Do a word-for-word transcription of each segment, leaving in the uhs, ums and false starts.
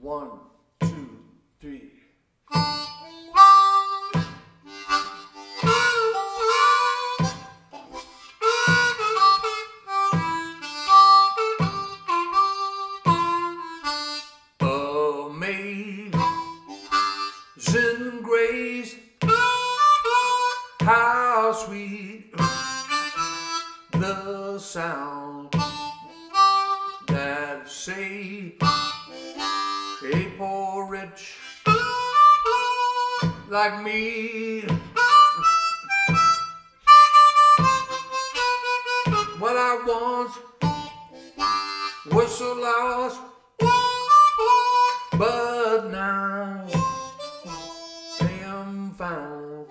One, two, three. Amazing grace, how sweet the sound that saved a poor wretch like me. Well, I once was so lost, but now I am found.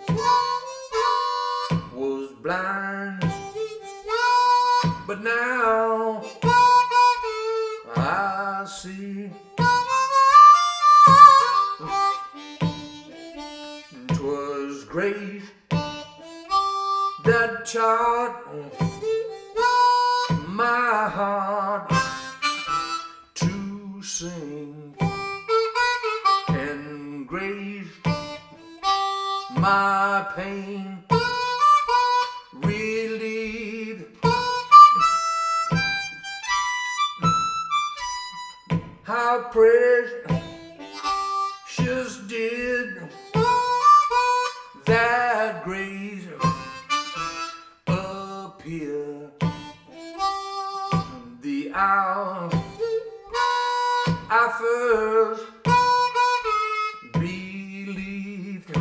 Was blind, but now I see. 'Twas grace that taught my heart to sing, and grace my pain relieved. How precious did that grace appear the hour I first believed.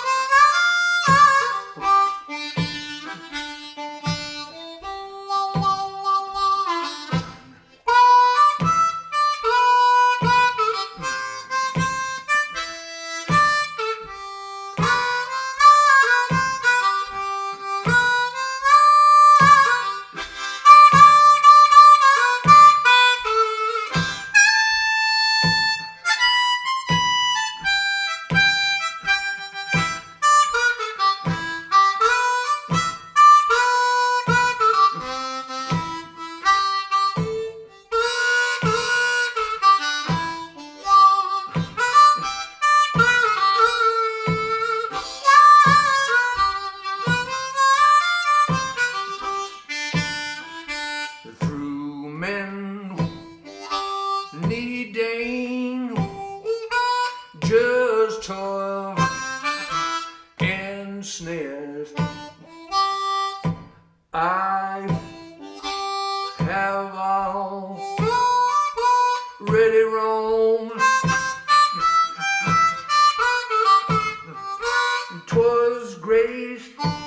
Needing just toil and snares, I have already roamed. 'Twas grace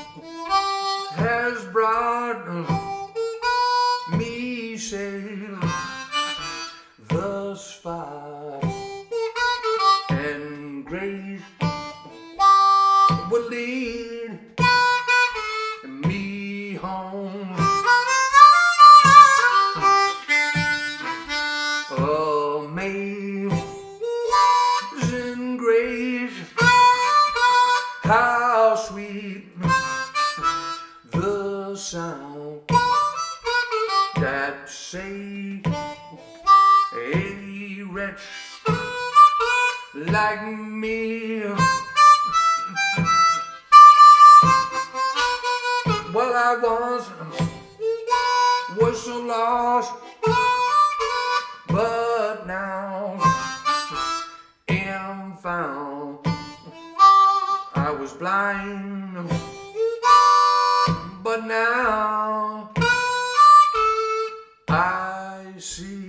has brought me safe thus far, and grace will lead me home. Amazing grace, how sweet the sound that saved a wretch like me. Well, I once was so lost, but now am found. I was blind, but now I see.